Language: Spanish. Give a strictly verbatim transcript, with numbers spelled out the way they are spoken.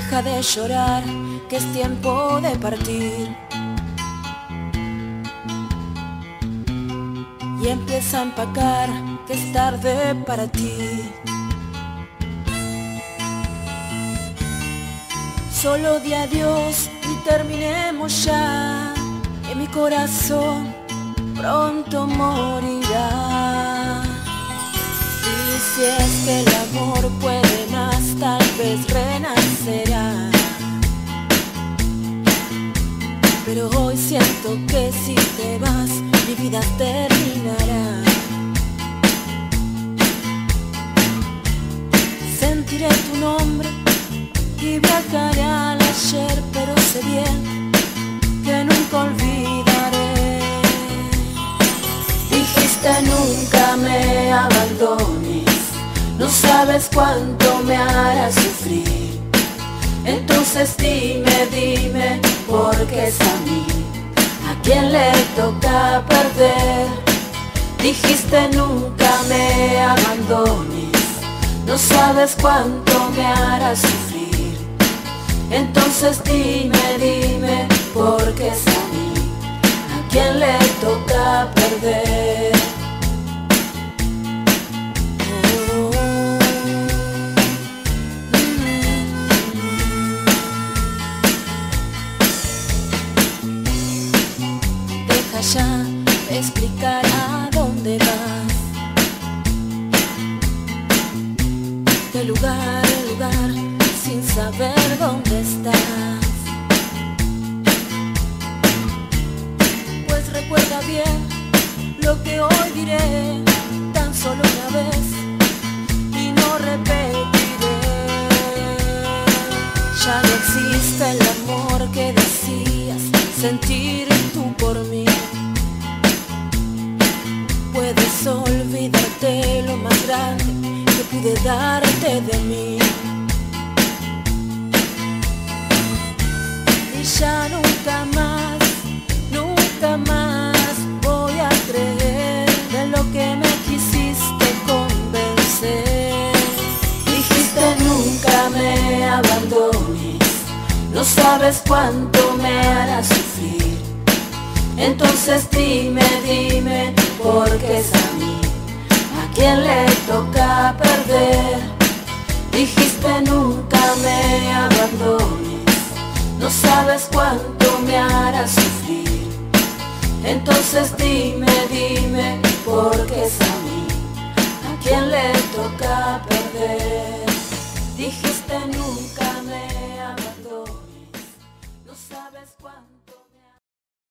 Deja de llorar, que es tiempo de partir. Y empieza a empacar, que es tarde para ti. Solo di adiós y terminemos ya, que mi corazón pronto morirá. Y si es que el amor puede más, tal vez renacerá. Pero hoy siento que si te vas, mi vida terminará. Sentiré tu nombre y viajaré al ayer, pero sé bien que nunca olvidaré. Dijiste nunca me abandones, no sabes cuánto me hará sufrir. Entonces dime, dime, ¿por qué es a mí a quien le toca perder? Dijiste nunca me abandones, no sabes cuánto me hará sufrir. Entonces dime, dime, ¿por qué es a mí a quien le toca perder? Ya explicar a dónde vas, de lugar en lugar, sin saber dónde estás. Pues recuerda bien lo que hoy diré, tan solo una vez y no repetiré. Ya no existe el amor que decías sentir tú por mí. Puedes olvidarte lo más grande que pude darte de mí. Y ya nunca más, nunca más voy a creer de lo que me quisiste convencer. Dijiste nunca me abandones, no sabes cuánto me hará sufrir. Entonces dime, dime, ¿por qué es a mí a quien le toca perder? Dijiste nunca me abandones, no sabes cuánto me hará sufrir. Entonces dime, dime, ¿por qué es a mí a quien le toca perder? Dijiste nunca me